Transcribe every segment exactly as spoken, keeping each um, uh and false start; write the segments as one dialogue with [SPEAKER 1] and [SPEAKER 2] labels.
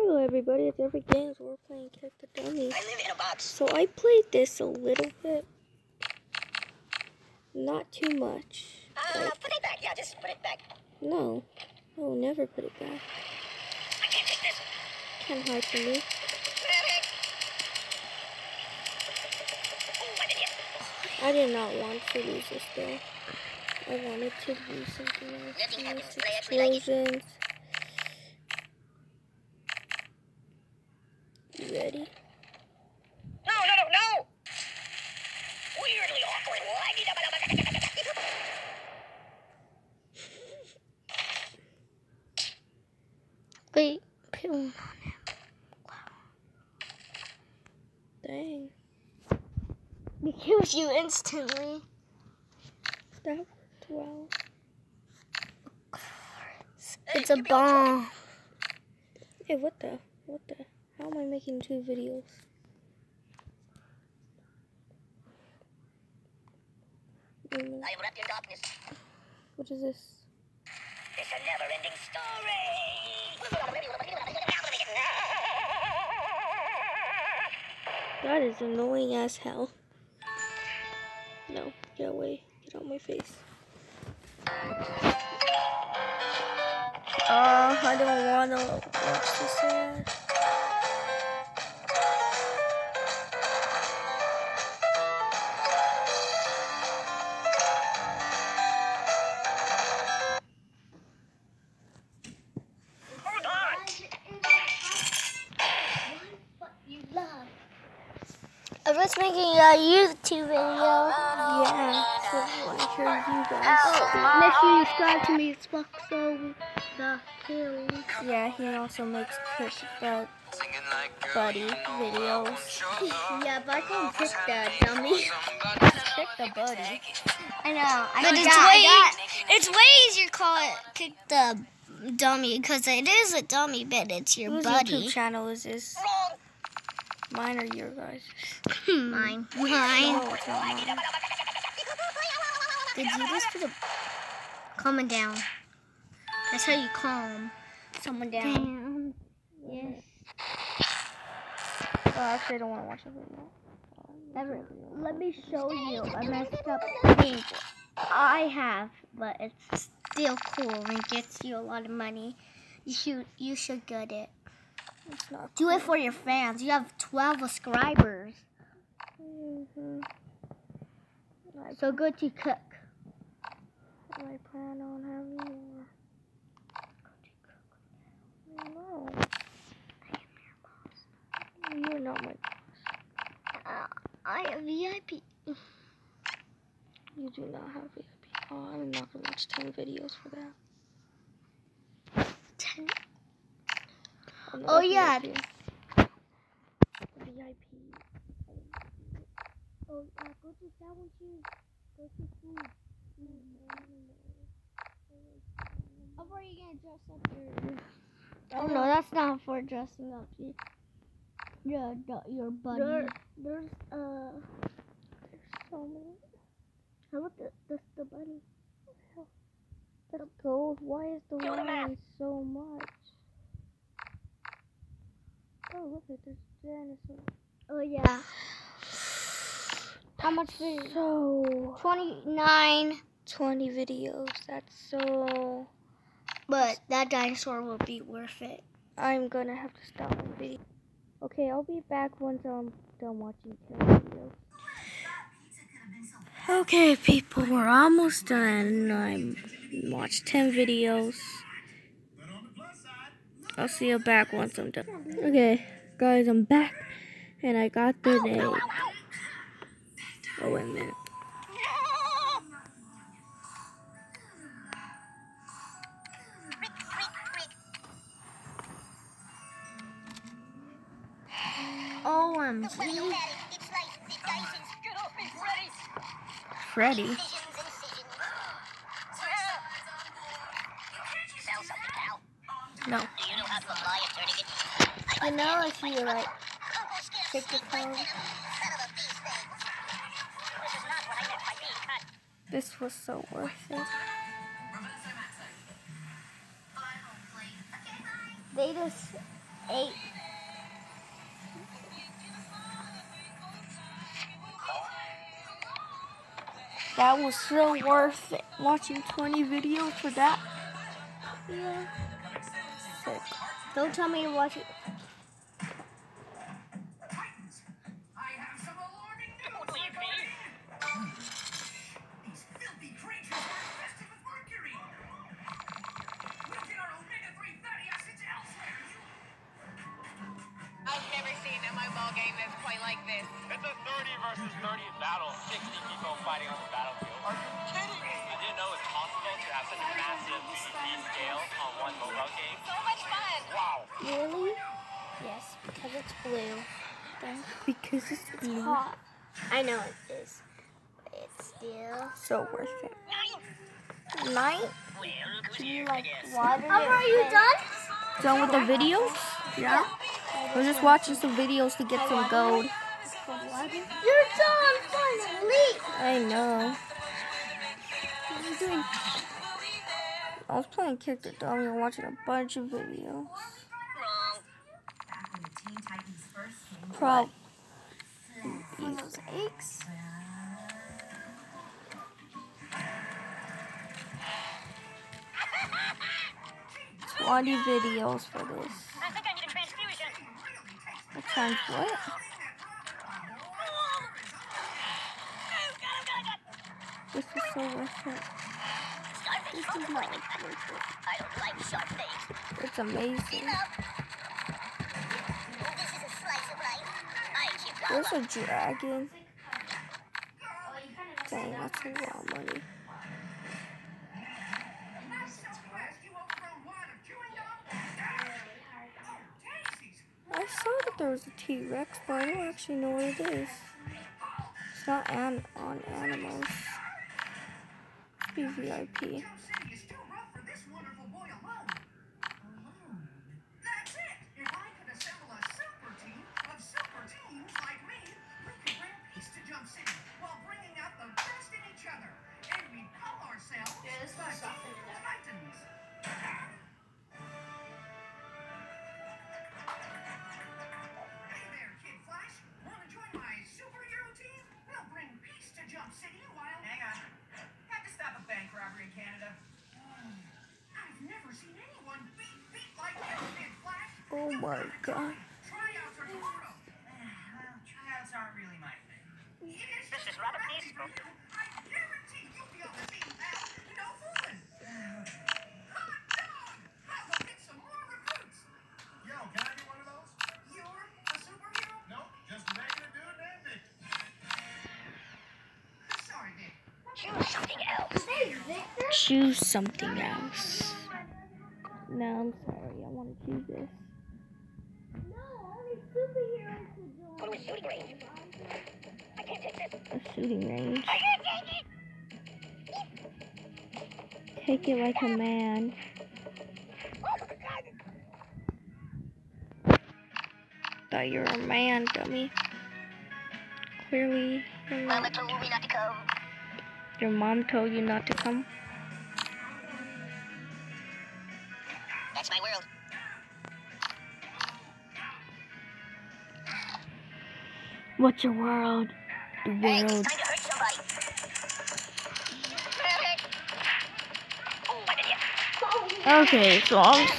[SPEAKER 1] Hello everybody, it's Every Games. We're playing Kick the Dummy. I live in a box. So I played this a little bit. Not too much.
[SPEAKER 2] Uh,
[SPEAKER 1] like,
[SPEAKER 2] put it back. Yeah, just put it back.
[SPEAKER 1] No. I will never put it back.
[SPEAKER 2] I can't take this.
[SPEAKER 1] Can't hide from me.
[SPEAKER 2] Oh, I did it.
[SPEAKER 1] I did not want to lose this though. I wanted to do something else.
[SPEAKER 2] Nothing happens.
[SPEAKER 1] Nice
[SPEAKER 2] I actually like it.
[SPEAKER 1] explosions. You ready?
[SPEAKER 2] No, no, no, no! Weirdly awkward.
[SPEAKER 1] Wait, put one on him. Wow. Dang. He kills you instantly. That worked well.
[SPEAKER 2] Hey,
[SPEAKER 1] It's a
[SPEAKER 2] give me
[SPEAKER 1] bomb. Hey, what the? What the? How am I making two videos? Mm,
[SPEAKER 2] I am wrapped in darkness.
[SPEAKER 1] What is this?
[SPEAKER 2] It's a never-ending story.
[SPEAKER 1] That is annoying as hell. No, get away. Get out of my face. Uh, I don't want to watch this ad.
[SPEAKER 2] Hold on!
[SPEAKER 1] I was making a YouTube video. Yeah, so I want to hear you guys. Make sure you subscribe to me. It's Foxo the Kills. Yeah, he also makes Kick the Buddy videos. Yeah, but I call him Kick the Dummy. Kick the Buddy. I know. I
[SPEAKER 3] But
[SPEAKER 1] know
[SPEAKER 3] it's
[SPEAKER 1] that.
[SPEAKER 3] way,
[SPEAKER 1] I got-
[SPEAKER 3] it's way easier to call it Kick the Dummy because it is a dummy, but it's your
[SPEAKER 1] Whose
[SPEAKER 3] buddy.
[SPEAKER 1] YouTube channel is this?
[SPEAKER 2] Wrong!
[SPEAKER 1] Mine or your guys?
[SPEAKER 3] Mine. Mine.
[SPEAKER 1] Oh, it's not mine.
[SPEAKER 3] Did you just put a calm down? That's how you calm someone down.
[SPEAKER 1] Damn.
[SPEAKER 3] Yes.
[SPEAKER 1] Oh, actually, I don't want to watch the video.
[SPEAKER 3] Never. Let me show you a messed up thing I have, but it's still cool and gets you a lot of money. You should you should get it.
[SPEAKER 1] It's not
[SPEAKER 3] Do it for your fans. You have twelve subscribers.
[SPEAKER 1] Mm-hmm. I,
[SPEAKER 3] So go to cook.
[SPEAKER 1] I plan on having more. No. You're not my boss.
[SPEAKER 3] Uh, I have V I P.
[SPEAKER 1] You do not have V I P. Oh, I'm not gonna watch ten videos for that.
[SPEAKER 3] Ten.
[SPEAKER 1] I'm not
[SPEAKER 3] Oh,
[SPEAKER 1] a
[SPEAKER 3] yeah.
[SPEAKER 1] V I P. V I P.
[SPEAKER 3] Oh, uh, go to that one too. Go to food. How are you gonna dress up your? Oh no, that's not for dressing up your your your buddy.
[SPEAKER 1] There, there's uh, there's so many.
[SPEAKER 3] How about the the, the bunny?
[SPEAKER 1] That's gold. Why is the
[SPEAKER 2] Do the math.
[SPEAKER 1] line so much? Oh, look at this dinosaur.
[SPEAKER 3] Oh yeah. How much is it?
[SPEAKER 1] So
[SPEAKER 3] Twenty-nine.
[SPEAKER 1] twenty videos. That's so.
[SPEAKER 3] But that dinosaur will be worth it.
[SPEAKER 1] I'm gonna have to stop the video. Okay, I'll be back once I'm done watching ten videos. Okay, people, we're almost done. I watched ten videos. I'll see you back once I'm done. Okay, guys, I'm back, and I got the name. Oh, wait a minute.
[SPEAKER 3] O M G.
[SPEAKER 2] It's nice. These guys is get off me, Freddy.
[SPEAKER 1] Freddy.
[SPEAKER 2] Decisions, incisions. Sell something, pal.
[SPEAKER 1] No.
[SPEAKER 2] Do you know how to apply a tourniquet?
[SPEAKER 1] You know, I see you right.
[SPEAKER 2] Uncle Skip's
[SPEAKER 1] Take the phone.
[SPEAKER 2] son of a bee sting. This is not what I meant by being cut.
[SPEAKER 1] This was so worth it.
[SPEAKER 3] They just eight.
[SPEAKER 1] That was so worth it. Watching twenty videos for that.
[SPEAKER 3] Yeah.
[SPEAKER 1] Sick.
[SPEAKER 3] Don't tell me you're watching.
[SPEAKER 2] I've never seen a mobile game that's quite like this.
[SPEAKER 4] It's a thirty versus thirty battle. sixty people fighting on the battlefield. Are you kidding me? I didn't know it's possible to have such a massive PvP scale on one mobile game.
[SPEAKER 2] So much fun.
[SPEAKER 4] Wow.
[SPEAKER 3] Really? Yes, because it's blue. Then
[SPEAKER 1] Because it's
[SPEAKER 3] it's
[SPEAKER 1] blue.
[SPEAKER 3] hot. I know it is. But it's still.
[SPEAKER 1] So worth it.
[SPEAKER 2] Nice.
[SPEAKER 1] Nine?
[SPEAKER 3] Do you like water? Amber, are you done?
[SPEAKER 1] Done with the videos? Yeah. We're just watching some videos to get some gold.
[SPEAKER 3] You're done finally.
[SPEAKER 1] I know.
[SPEAKER 3] What are you doing?
[SPEAKER 1] I was playing Character Dummy and watching a bunch of videos.
[SPEAKER 2] Wrong.
[SPEAKER 1] Prob.
[SPEAKER 3] One of those eggs.
[SPEAKER 1] twenty videos for this.
[SPEAKER 2] I think I need a transfusion.
[SPEAKER 1] What times what? This is so worth it.
[SPEAKER 3] This is not like worth it.
[SPEAKER 2] I don't like sharp things.
[SPEAKER 1] It's amazing.
[SPEAKER 2] This is a slice of life. I keep
[SPEAKER 1] There's a dragon. Dang, that's a lot of money. I saw that there was a T-Rex, but I don't actually know what it is. It's not an on animals. Let's be V I P. Oh my god.
[SPEAKER 4] Tryouts aren't really my thing.
[SPEAKER 2] This is rather peaceful.
[SPEAKER 4] I guarantee you'll be on the team now. No fooling. Hot dog! I will get some more recruits. Yo, can I be one of those? You're a superhero? Nope, just a regular dude named Vic. Sorry, Vic.
[SPEAKER 2] Choose something else.
[SPEAKER 1] Choose something else. No, I'm sorry. I want to choose this.
[SPEAKER 2] Go to a shooting range. I can't take this.
[SPEAKER 1] A shooting range.
[SPEAKER 2] I can't take it.
[SPEAKER 1] Take it like a man. Thought you were a man, dummy. Clearly, you're
[SPEAKER 2] Mama
[SPEAKER 1] not.
[SPEAKER 2] told me not to come.
[SPEAKER 1] Your mom told you not to come.
[SPEAKER 2] That's my world.
[SPEAKER 1] What's your world? The
[SPEAKER 2] Hey,
[SPEAKER 1] world.
[SPEAKER 2] it's time to hurt somebody. Oh, what did you?
[SPEAKER 1] Okay, so I'm.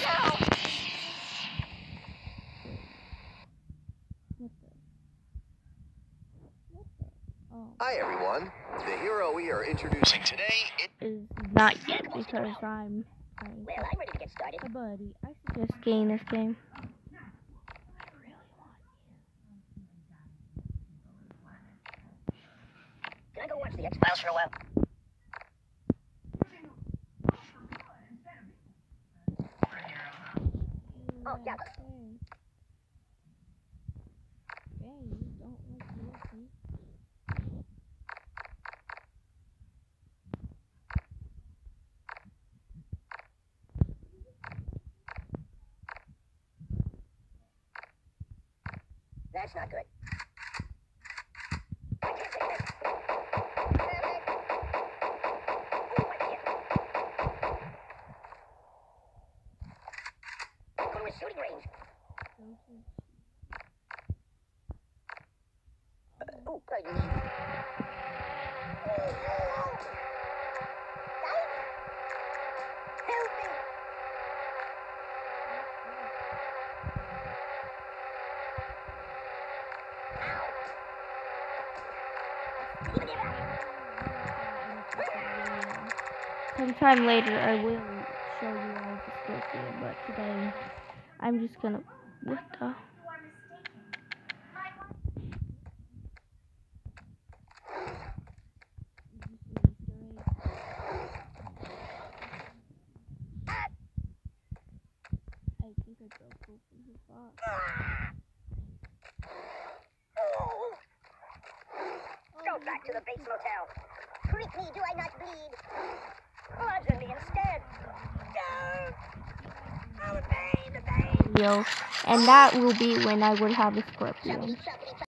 [SPEAKER 5] Hi everyone. The hero we are introducing today
[SPEAKER 1] Is not yet because I'm playing
[SPEAKER 2] Well, I'm ready to get started.
[SPEAKER 1] a buddy. I suggest getting this game.
[SPEAKER 2] Can I go watch the X-Files for a while? Oh, yeah. That's not good. I can't take this. Oh, what did you? Go to a shooting range. Oh, good. Help me.
[SPEAKER 1] Sometime later I will show you guys the Scorpion, but today I'm just gonna what the I think I broke open his box.
[SPEAKER 2] Go back to the base motel. Treat me, do I not bleed? Bludgeon me instead. No! Oh, the pain, the pain.
[SPEAKER 1] Video, and that will be when I would have a Scorpion.
[SPEAKER 2] Choppity, choppity,